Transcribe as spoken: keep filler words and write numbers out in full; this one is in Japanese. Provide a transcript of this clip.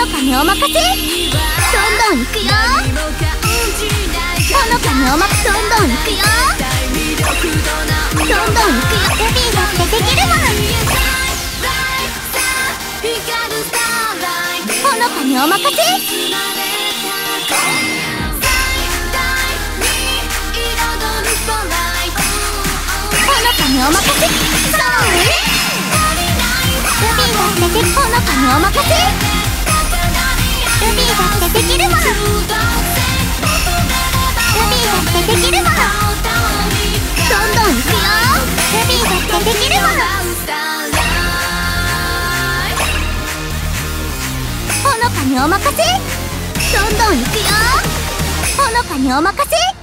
のかにお任せ。どんどんいくよ。ほのかにおまどんどんいくよ。どんどんいくよ。ルビーだってできるもの。ほのかにお任せ。ほのかにお任せ。そうね。ルビーだってできほのかにお任せ。ルビーだってできるもの。ルビーだってできるもの。どんどんいくよ。ルビーだってできるもの。ほのかにお任せ。どんどんいくよ。ほのかにお任せ。